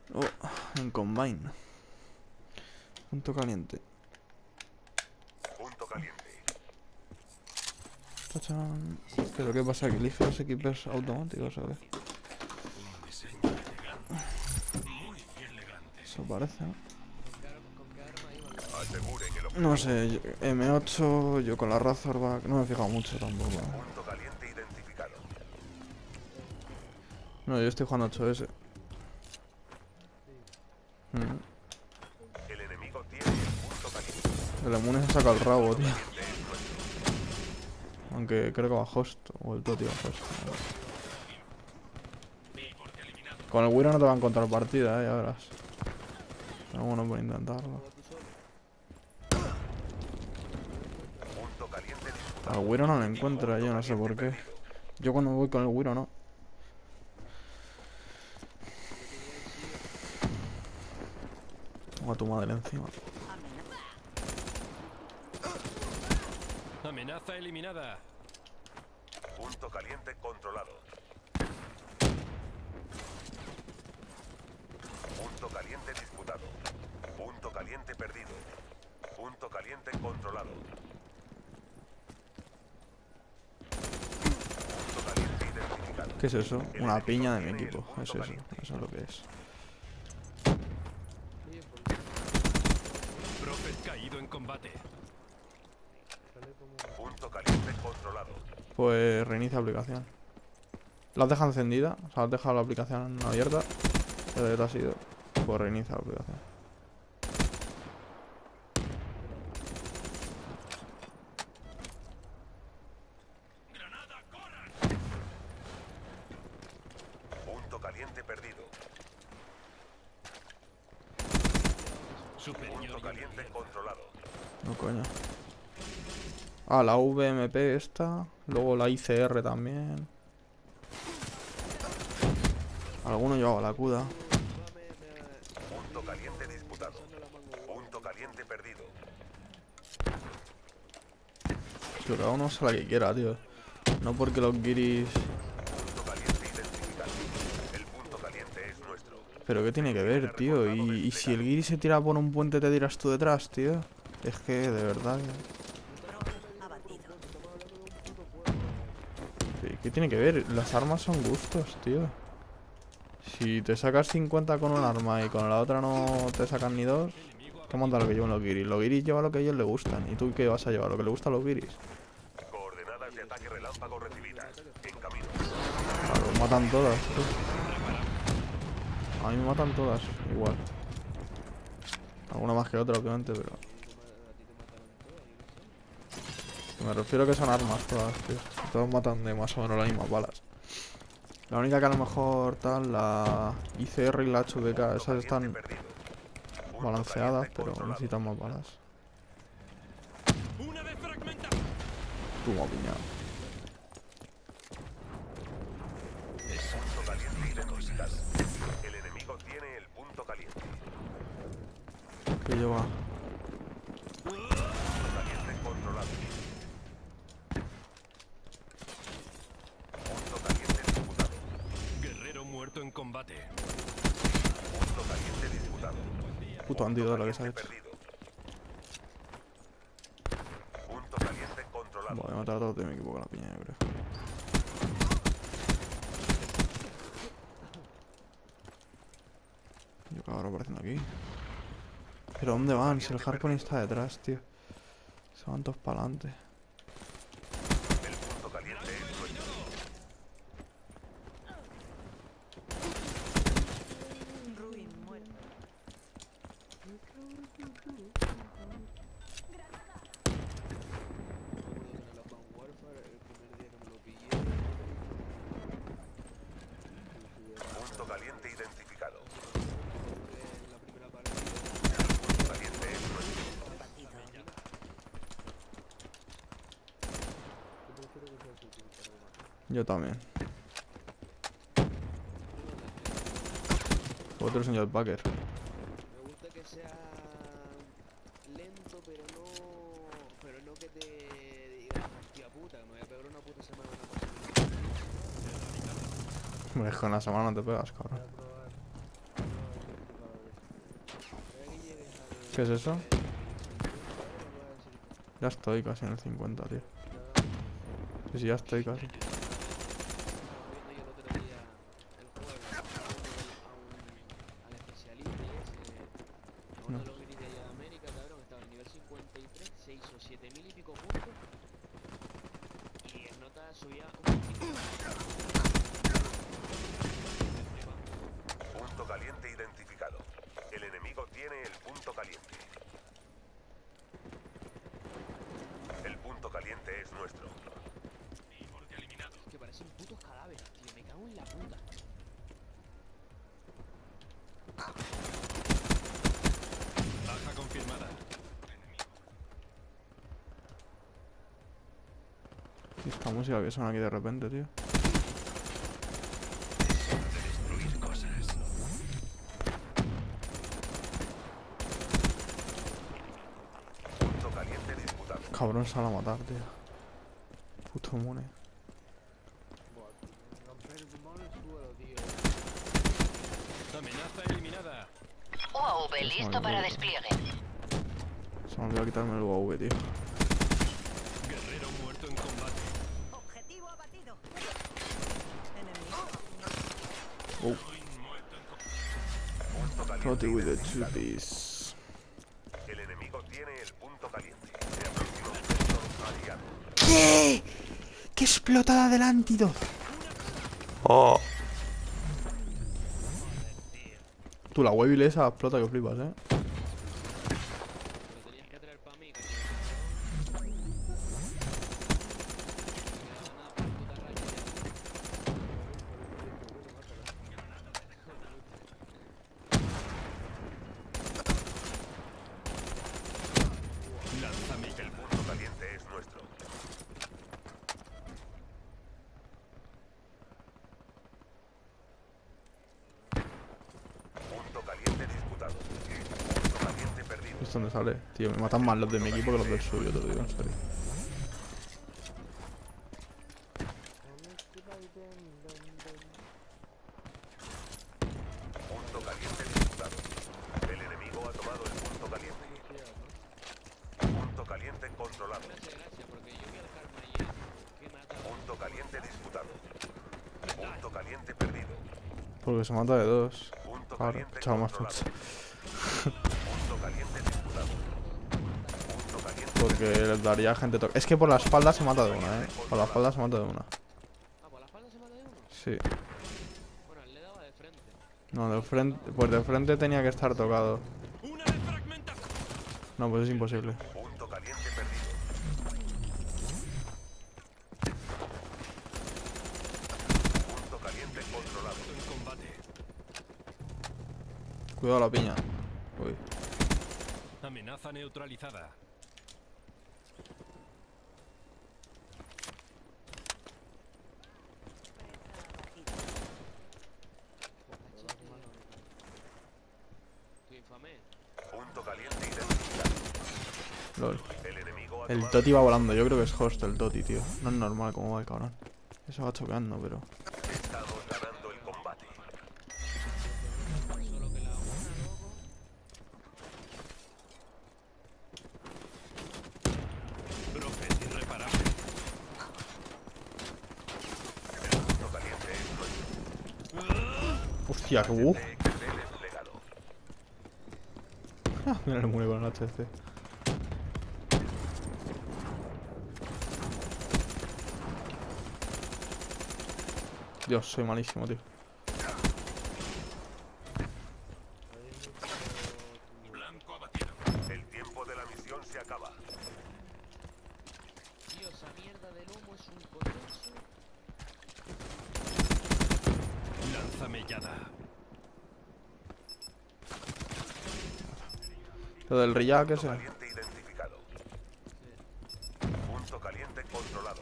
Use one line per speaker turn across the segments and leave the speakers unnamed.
Oh, en Combine. Punto caliente.
Punto caliente.
Tachán. ¿Pero qué pasa? ¿Que elige los equipos automáticos o qué? Eso parece, ¿no?
Asegure que el
No
objetivo.
sé, M8, yo con la Razorback, no me he fijado mucho tampoco.
Punto caliente identificado.
No, yo estoy jugando 8S.
El enemigo tiene el punto caliente.
El Emune se saca el rabo, tío.
Caliente es nuestro.
Aunque creo que va Host, o el Toti va Host. Con el Wiro no te va a encontrar partida, ya verás. Pero bueno, por intentarlo.
Punto caliente
Al
disputado.
Wiro no lo encuentra, yo no sé
Caliente
por qué.
perdido.
Yo cuando voy con el Wiro no. Tengo a tu madre encima.
Amenaza eliminada.
Punto caliente controlado. Punto caliente disputado. Punto caliente perdido. Punto caliente controlado. Punto caliente identificado.
¿Qué es eso?
El
Una
enemigo
piña de mi
tiene el
equipo.
punto
Es eso.
caliente.
Eso es lo que es.
Prophet caído en combate.
Punto caliente controlado.
Pues reinicia aplicación. ¿La has dejado encendida? O sea, has dejado la aplicación abierta. ¿De qué te ha sido? Pues reinicia la aplicación.
Punto caliente perdido.
Superior.
Punto caliente controlado.
No, coño. Ah, la VMP esta. Luego la ICR también. Alguno llevaba la CUDA.
Punto caliente disputado. Punto caliente perdido.
Tío, cada uno usa la que quiera, tío. No porque los guiris...
Punto caliente identificado. El punto caliente es nuestro.
Pero qué tiene que ver, tío. Y si el guiri se tira por un puente, te tiras tú detrás, tío. Es que, de verdad... ¿Qué tiene que ver? Las armas son gustos, tío. Si te sacas 50 con un arma y con la otra no te sacan ni dos, ¿qué monta lo que llevan los guiris? Los guiris llevan lo que a ellos les gustan. ¿Y tú qué vas a llevar? ¿Lo que le gusta a los guiris?
Coordenadas de ataque relámpago recibidas. En camino.
Claro, matan todas, tío. A mí me matan todas, igual. Alguna más que otra, obviamente, pero... Me refiero a que son armas todas, tío. Todos matan de más o menos las mismas balas. La única que a lo mejor tal, la ICR y la HVK, esas están
Perdido.
balanceadas, pero necesitan más balas.
Una vez fragmentada.
Toma piñado.
Punto caliente identificado. El enemigo tiene el punto caliente.
Que lleva...
Punto caliente controlado. Punto caliente disputado.
Guerrero muerto en combate.
Punto caliente disputado.
Puto antídoto lo que se ha hecho.
Perdido. Punto caliente controlado.
Voy a matar a todos de mi equipo con la piña, yo creo. Yo cabrón apareciendo aquí. ¿Pero dónde van? Si el Harpoon está detrás, tío. Se van todos para adelante.
El punto caliente es nuestro. Punto caliente identificado. El punto caliente es nuestro.
Yo también. Otro señor Packer.
Me gusta que sea lento, pero no que te diga, hostia puta, me voy a pegar una puta semana.
Hombre, con la semana no te pegas, cabrón. ¿Qué es eso? Ya estoy casi en el 50, tío. Sí, sí, ya estoy casi.
Estaba viendo yo el otro día el juego, al especialista y ese, a uno
No.
de los guiris de allá de América, cabrón, estaba en nivel 53, se hizo 7000 y pico puntos y en nota subía un poquito.
Punto caliente identificado. El enemigo tiene el punto caliente. El punto caliente es nuestro.
Es que parecen putos cadáveres, tío, me cago en la puta.
Baja confirmada.
¿Y esta música que suena aquí de repente, tío?
Destruir cosas.
Punto caliente disputado.
Cabrón, sale a matar, tío. Puto mone.
Buah, romper el pulmón en el suelo, tío.
Amenaza eliminada.
UAV listo para despliegue.
Se me olvidó quitarme el UAV, tío.
Guerrero muerto en combate.
Objetivo abatido.
Punto
Toti
caliente
with the
identificado.
chutis.
El enemigo tiene el punto caliente. Se aproxima un sector aliado.
¿Qué? ¡Qué explotada del antídoto! Tú, la web esa explota que flipas,
Lo tenías que traer para mí, que
Lánzame
El punto caliente es nuestro. Punto caliente disputado. Punto caliente perdido.
¿Esto dónde sale? Tío, me matan más los de mi equipo que los del suyo, te lo digo en serio.
Punto caliente disputado. El enemigo ha tomado el punto caliente. Punto caliente controlado.
gracias, porque yo vi al karma ayer que mata a
Punto caliente disputado. Punto caliente perdido.
Porque se mata de dos.
Punto
Claro,
caliente
chaval más
controlado.
fuerte.
Punto caliente disputado. Punto caliente
Porque les daría gente toque. Es que por la espalda se mata de una, Por la espalda se mata de una.
Ah, por la espalda se mata de uno.
Sí.
Bueno, él le daba de frente.
No, de frente. Pues de frente tenía que estar tocado.
una defragmentación.
No, pues es imposible.
Punto caliente perdido. Punto caliente controlado.
En combate.
Cuidado la piña. Uy.
Amenaza neutralizada.
Estoy infame.
Punto caliente identificado.
Lol.
El enemigo ha
El
tomado
Toti va volando. Yo creo que es host el Toti, tío. No es normal como va el cabrón. Eso va choqueando, pero.
Estamos ganando el combate.
Solo que la una, loco.
Profes irreparable.
El punto caliente es nuestro.
Hostia, que
XD desplegado.
Mira el mule con el HC. Dios, soy malísimo, tío.
Blanco abatido.
El tiempo de la misión se acaba.
Tío, esa mierda del humo es un coñazo.
Lánzamellada.
Lo del Riyá, que
Punto
sea.
caliente identificado. Punto caliente controlado.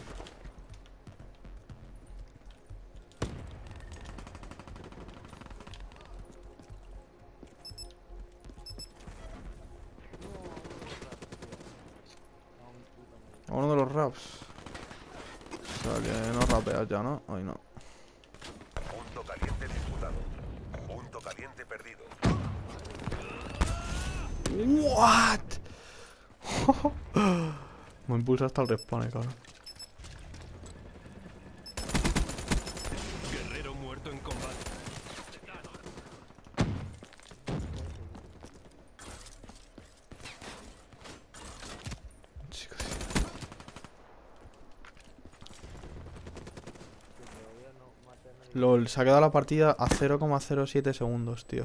A uno de los raps. O sea que no rapeas ya, ¿no? Hoy no.
Punto caliente disputado. Punto caliente perdido.
What? Me impulsa hasta el respawn, cabrón.
Guerrero muerto en combate.
Chicos. LOL, se ha quedado la partida a 0,07 segundos, tío.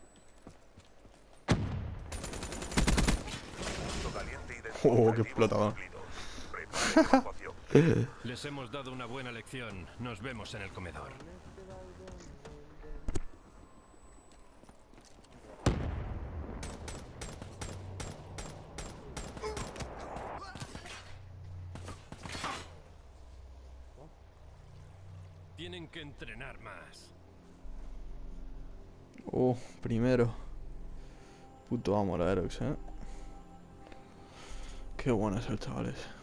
Punto caliente identificado.
Oh, qué
Objetivo
explotador.
cumplido. Prepara evacuación.
Les hemos dado una buena lección. Nos vemos en el comedor. Tienen que entrenar más.
Primero. Puto amo la Aerox, Qué bueno es el chaval ese.